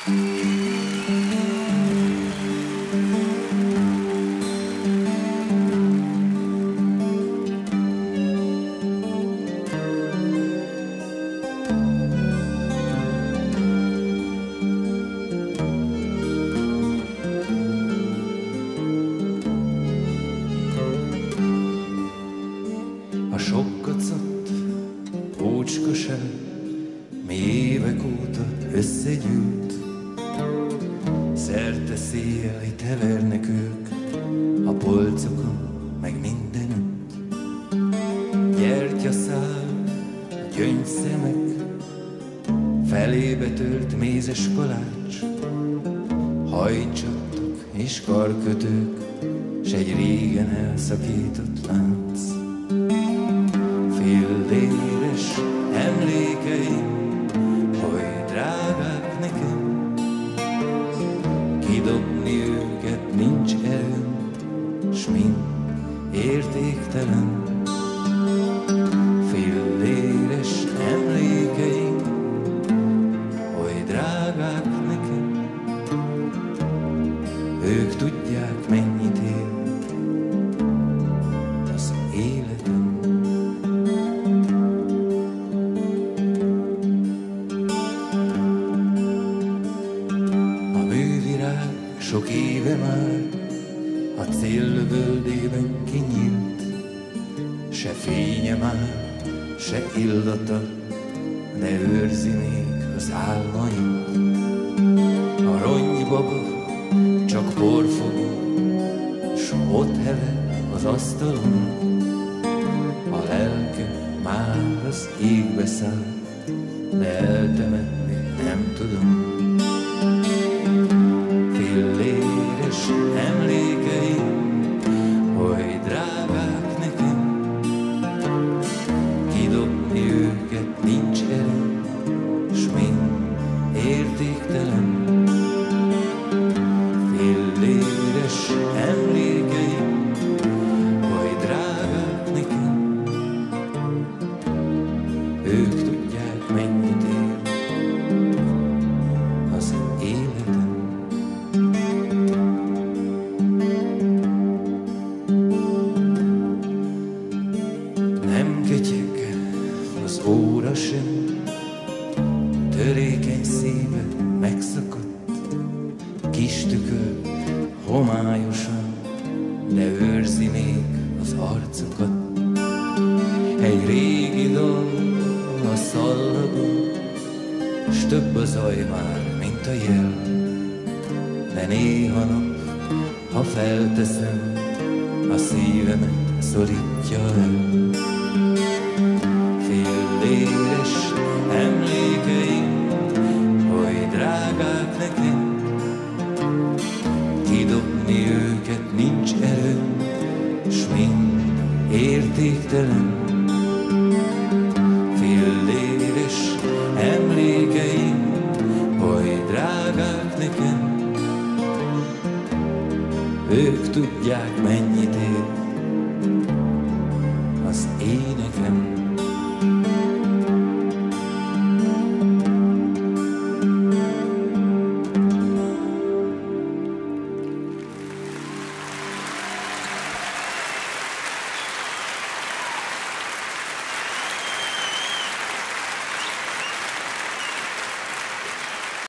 Szakított lánc. Filléres emlékeim, oly drágák nekem, kidobni őket nincs erőm, s mind értéktelen. Filléres emlékeim, oly drágák nekem, ők tudják, mennyit ér sok éve már a céllövöldében kinyílt, se fénye már, se illata, de őrzi még az álmait. A ronybaba csak porfogó, s ott hever az asztalon, a lelke már az égbe száll, de eltemetni nem tudom. Filléres emlékeim, oly drágák nekem, kidobni őket nincs erő, s mind értéktelen. Filléres emlékeim, oly drágák nekem, ők tudják, mennyit ér az életem. Óra sem, törékeny szíve megszakadt, kis tükör homályosan, de őrzi még az arcokat. Egy régi dal a szallagon, s több a zaj már, mint a jel, de néha nap, ha felteszem, a szívemet szorítja el. Filléres emlékeim, oly drágák nekem, kidobni őket nincs erőm, s mind értéktelen. Filléres emlékeim, oly drágák nekem, ők tudják, mennyit ér